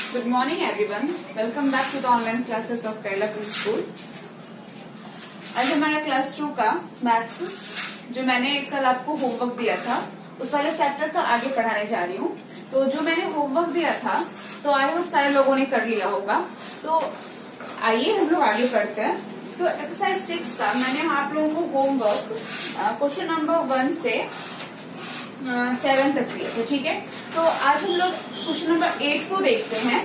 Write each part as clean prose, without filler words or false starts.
Good morning everyone. Welcome back to the online classes of Kerala Preschool. आज हमारा class 2 का maths जो मैंने कल आपको होमवर्क दिया था उस वाले चैप्टर का आगे पढ़ाने जा रही हूँ। तो जो मैंने होमवर्क दिया था तो आई होप सारे लोगों ने कर लिया होगा। तो आइए हम लोग आगे पढ़ते हैं। तो एक्सरसाइज 6 का मैंने आप लोगों को होमवर्क क्वेश्चन नंबर 1 से 7 तक दिए थे, ठीक है। तो आज हम लोग क्वेश्चन नंबर 8 को देखते हैं।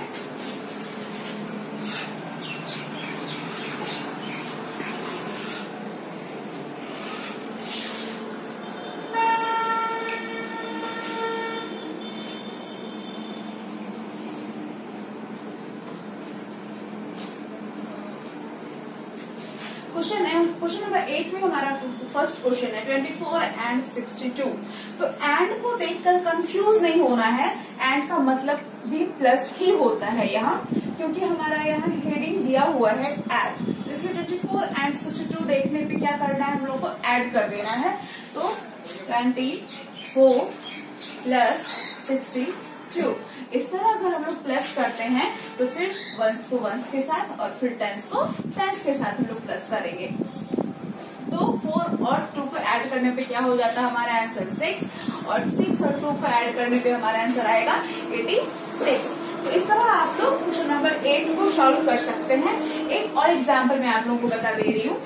क्वेश्चन नंबर 8 में हमारा फर्स्ट क्वेश्चन है 24 एंड 62। तो एंड को देखकर कंफ्यूज नहीं होना है। एंड का मतलब भी प्लस ही होता है यहाँ, क्योंकि हमारा यहाँ हेडिंग दिया हुआ है एट, इसलिए 24 एंड 62 देखने पे क्या करना है, हम लोग को ऐड कर देना है। तो 24 प्लस 62 इस तरह अगर हम लोग प्लस करते हैं तो फिर वंस को वंस के साथ और फिर टेंस को टेंस के साथ हम लोग प्लस करेंगे। तो 4 और 2 को ऐड करने पे क्या हो जाता है, हमारा आंसर 6 और 6 और 2 को ऐड करने पे हमारा आंसर आएगा 86। तो इस तरह आप लोग क्वेश्चन नंबर 8 को सॉल्व कर सकते हैं। एक और एग्जाम्पल मैं आप लोगों को बता दे रही हूँ।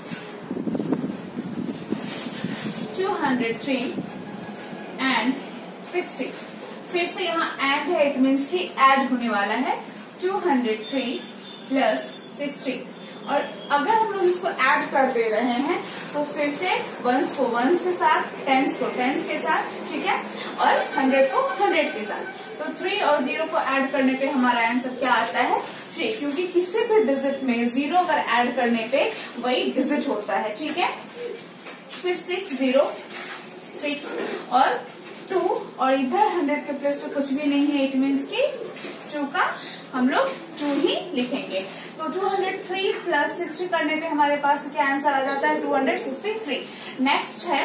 203 एंड 60, फिर से यहाँ ऐड है, इट मीन्स की ऐड होने वाला है 203 प्लस 60। और अगर हम लोग इसको ऐड कर दे रहे हैं तो फिर से वंस को वंस के साथ, टेंस को टेंस के साथ, ठीक है, और 100 को 100 के साथ। तो 3 और 0 को ऐड करने पे हमारा आंसर क्या आता है 3, क्योंकि किसी भी डिजिट में 0 अगर ऐड करने पे वही डिजिट होता है, ठीक है। फिर 6 0 6 और 2 और इधर 100 के प्लेस पे कुछ भी नहीं है, इट मीन्स की 2 का हम लोग 2 ही लिखेंगे। तो 203 प्लस 60 करने पे हमारे पास क्या आंसर आ जाता है 263। नेक्स्ट है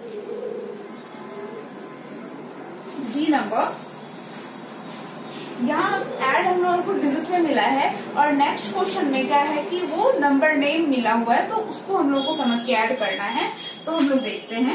जी नंबर। यहाँ ऐड हम लोगों को डिजिट में मिला है और नेक्स्ट क्वेश्चन में क्या है कि वो नंबर नेम मिला हुआ है, तो उसको हम लोग को समझ के ऐड करना है। तो हम लोग देखते हैं।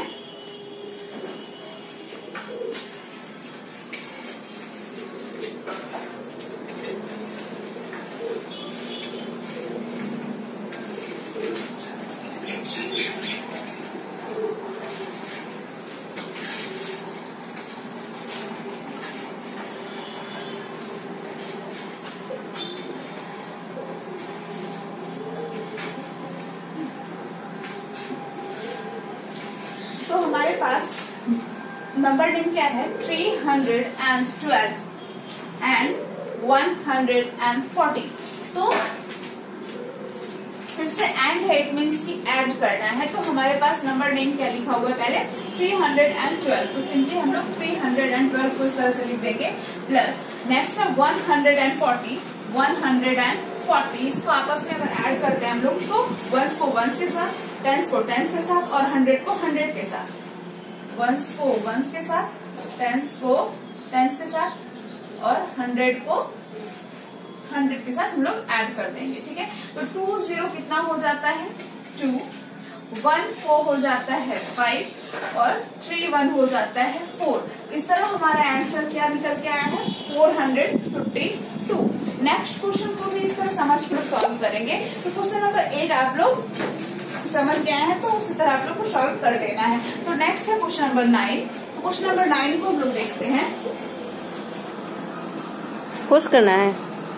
तो हमारे पास नंबर नेम क्या है 312 एंड 140। तो फिर से एंड है, इट मीन्स की ऐड करना है। तो हमारे पास नंबर नेम क्या लिखा हुआ है पहले 312। तो सिंपली हम लोग 312 को इस तरह से लिख देंगे प्लस नेक्स्ट है 140 इसको आपस में अगर ऐड करते हैं हम लोग तो वंस को वंस के साथ, टेंस को टेंस के साथ और 100 को 100 के साथ, वंस को वंस के साथ, टेंस को टेंस के साथ और 100 को 100 के साथ हम लोग ऐड कर देंगे, ठीक है। तो 2 0 कितना हो जाता है 2, 1 4 हो जाता है 5 और 3 1 हो जाता है 4। इस तरह हमारा आंसर क्या निकल के आया है 452। नेक्स्ट क्वेश्चन को भी इस तरह समझ के सॉल्व करेंगे। तो क्वेश्चन नंबर 8 आप लोग समझ गए हैं तो उसी तरह आप लोग को सॉल्व कर लेना है। तो नेक्स्ट है क्वेश्चन नंबर 9। तो क्वेश्चन नंबर 9 को हम लोग देखते हैं। कुछ करना है।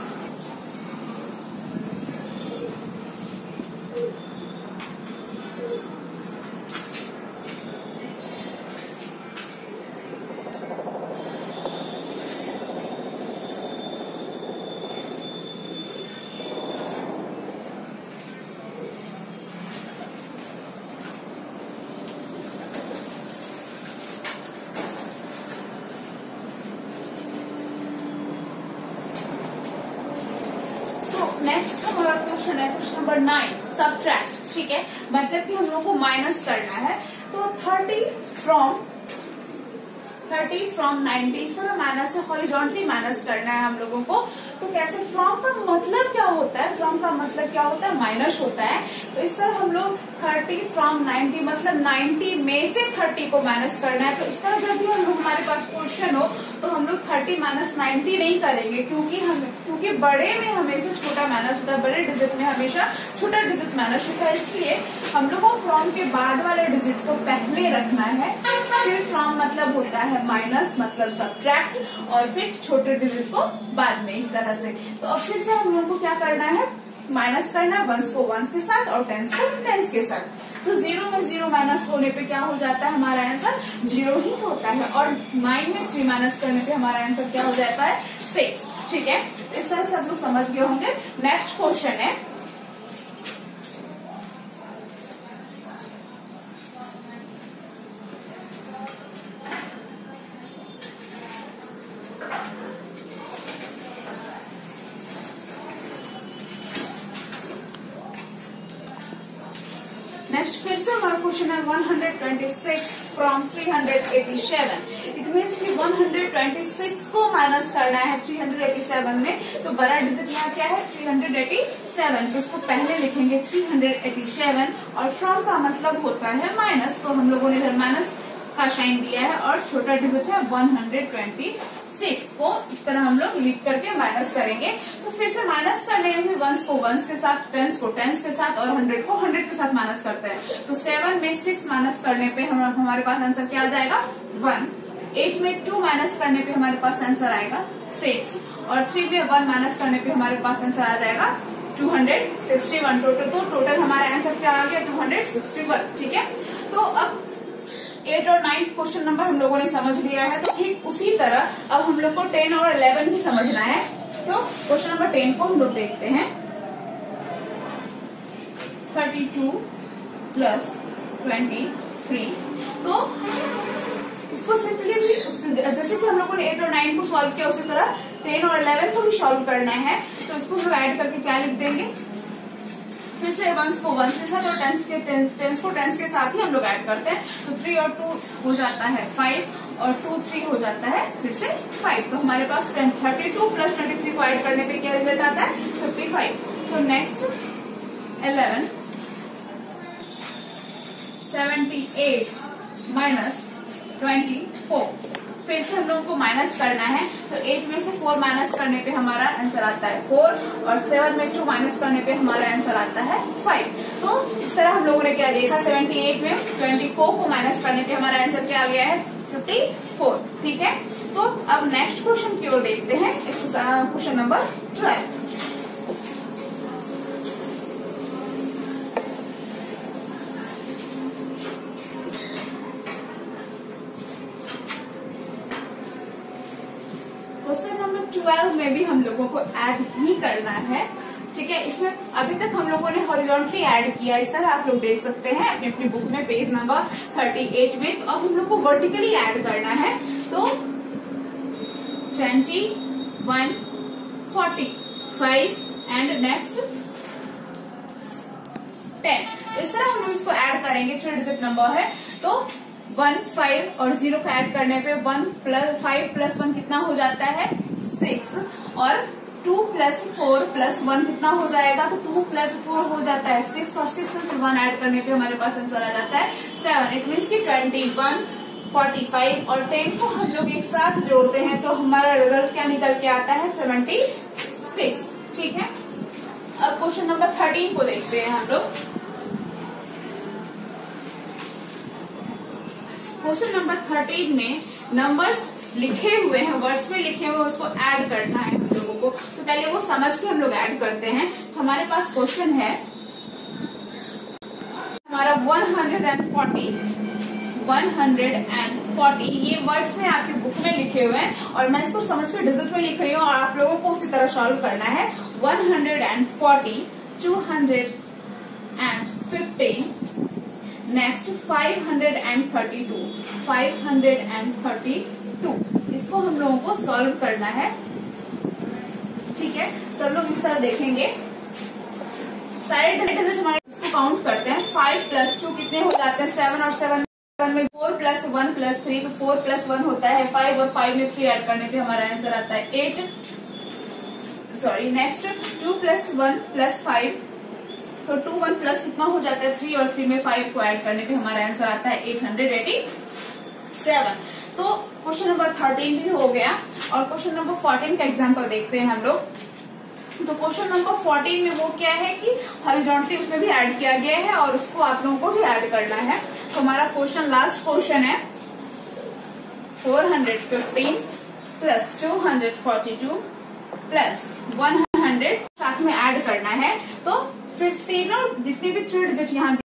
नेक्स्ट हमारा क्वेश्चन है क्वेश्चन नंबर 9 सबट्रैक्ट, ठीक है, मतलब कि हम लोग को माइनस करना है। तो 30 फ्रॉम 30 फ्रॉम 90, इस तरह माइनस से हॉरिजॉन्टली माइनस करना है हम लोगों को। तो कैसे, फ्रॉम का मतलब क्या होता है, फ्रॉम का मतलब क्या होता है, माइनस होता है। तो इस तरह हम लोग 30 फ्रॉम 90 मतलब 90 में से 30 को माइनस करना है। तो इस तरह जब भी हम लोग हमारे पास क्वेश्चन हो तो हम लोग 30 माइनस 90 नहीं करेंगे, क्योंकि बड़े में हमेशा छोटा माइनस होता है, बड़े डिजिट में हमेशा छोटा डिजिट माइनस होता है। इसलिए हम लोग को फ्रॉम के बाद वाले डिजिट को पहले रखना है, फिर फ्रॉम मतलब होता है माइनस मतलब सब्ट्रैक्ट, और फिर छोटे डिजिट को बाद में, इस तरह से। तो अब फिर से हम लोग को क्या करना है, माइनस करना है, वंस को वंस के साथ और टेंस को टेंस के साथ। तो 0 में 0 माइनस होने पे क्या हो जाता है, हमारा आंसर 0 ही होता है। और 9 में 3 माइनस करने पे हमारा आंसर क्या हो जाता है, 6। ठीक है, तो इस तरह से आप लोग समझ गए होंगे। नेक्स्ट क्वेश्चन है फिर से हमारा क्वेश्चन है 126 फ्रॉम 387। इट मीन्स कि 126 को माइनस करना है 387 में। तो बड़ा डिजिट यहाँ क्या है, 387, तो उसको पहले लिखेंगे 387, और फ्रॉम का मतलब होता है माइनस, तो हम लोगों ने इधर माइनस का साइन दिया है, और छोटा डिजिट है 126 को इस तरह हम लोग लिख करके माइनस करेंगे। तो फिर से माइनस करने में वंस को वंस के साथ, टेंस को टेंस के साथ, और 100 को 100 के साथ माइनस करते हैं। तो 7 में 6 माइनस करने पे हमारे पास आंसर क्या आ जाएगा, 1। 8 में 2 माइनस करने पे हमारे पास आंसर आएगा 6, और 3 में 1 माइनस करने पे हमारे पास आंसर आ जाएगा 261। टोटल हमारा आंसर क्या आ गया, 261। ठीक है, तो अब 8 और 9 क्वेश्चन नंबर हम लोगों ने समझ लिया है। तो ठीक उसी तरह अब हम लोग को 10 और 11 भी समझना है। तो क्वेश्चन नंबर 10 को हम लोग देखते हैं। 32 प्लस 23, तो इसको सिंपली भी जैसे कि हम लोगों ने 8 और 9 को सॉल्व किया, उसी तरह 10 और 11 को भी सॉल्व करना है। तो इसको हम लोग ऐड करके क्या लिख देंगे, फिर से वंस को वंस के साथ और टेंस को टेंस के साथ ही हम लोग ऐड करते हैं। तो 3 और 2 हो जाता है 5, और 2 3 हो जाता है फिर से 5। तो हमारे पास 32 प्लस 23 को ऐड करने पे क्या रिजल्ट आता है, 55। तो नेक्स्ट 11 78 माइनस 24, फिर से हम लोगों को माइनस करना है। तो 8 में से 4 माइनस करने पे हमारा आंसर आता है 4, और 7 में 2 माइनस करने पे हमारा आंसर आता है 5। तो इस तरह हम लोगों ने क्या देखा, 78 में 24 को माइनस करने पे हमारा आंसर क्या आ गया है, 54। ठीक है, तो अब नेक्स्ट क्वेश्चन की ओर देखते हैं, क्वेश्चन नंबर 12। क्वेश्चन नंबर 12 में भी हम लोगों को ऐड ही करना है। ठीक है, इसमें अभी तक हम लोगों ने हॉरिजॉन्टली ऐड किया, इस तरह आप लोग देख सकते हैं अपनी अपनी बुक में पेज नंबर 38 में। तो अब हम लोग को वर्टिकली ऐड करना है। तो 21, 45 एंड नेक्स्ट 10। तो इस तरह हम लोग इसको ऐड करेंगे, 3 डिजिट नंबर है। तो 1, 5 और 0 का ऐड करने पे 1 प्लस 5 प्लस 1 कितना हो जाता है, 6, और 2 प्लस 4 प्लस 1 कितना हो जाएगा, तो 2 प्लस 4 हो जाता है 6, और 6 में फिर 1 ऐड करने पे हमारे पास आंसर आ जाता है 7। इट मीन्स की 21, 45 और 10 को हम लोग एक साथ जोड़ते हैं तो हमारा रिजल्ट क्या निकल के आता है, 76। ठीक है, अब क्वेश्चन नंबर 13 को देखते हैं हम लोग। क्वेश्चन नंबर 13 में नंबर्स लिखे हुए हैं, वर्ड्स में लिखे हुए, उसको ऐड करना है हम लोगों को। तो पहले वो समझ के हम लोग ऐड करते हैं। तो हमारे पास क्वेश्चन है हमारा 140, ये वर्ड्स में आपकी बुक में लिखे हुए हैं, और मैं इसको समझ के डिजिट में लिख रही हूँ, और आप लोगों को उसी तरह सॉल्व करना है। 140, 215, नेक्स्ट 532, इसको हम लोगों को सॉल्व करना है। ठीक है, सब लोग इस तरह देखेंगे, सारे डिजिट हमारे इसको काउंट करते हैं। 5 प्लस 2 कितने हो जाते हैं, 7, और 7 में 4 प्लस 1 प्लस 3, तो 4 प्लस 1 होता है 5 और 5 में 3 ऐड करने पे हमारा आंसर आता है 8। सॉरी, नेक्स्ट 2 प्लस 1 प्लस 5, तो 2 1 प्लस कितना हो जाता है 3 और 3 में 5 को ऐड करने पे हमारा आंसर आता है 887। तो क्वेश्चन नंबर 13 भी हो गया और क्वेश्चन नंबर 14 का एग्जांपल देखते हैं हम लोग। तो क्वेश्चन नंबर 14 में वो क्या है कि हॉरिजॉन्टली उसमें भी ऐड किया गया है और उसको आप लोगों को भी ऐड करना है। तो हमारा क्वेश्चन लास्ट क्वेश्चन है 415 प्लस 242 प्लस 100 साथ में ऐड करना है। तो फिर तीनों जितने भी 3 डिजिट यहाँ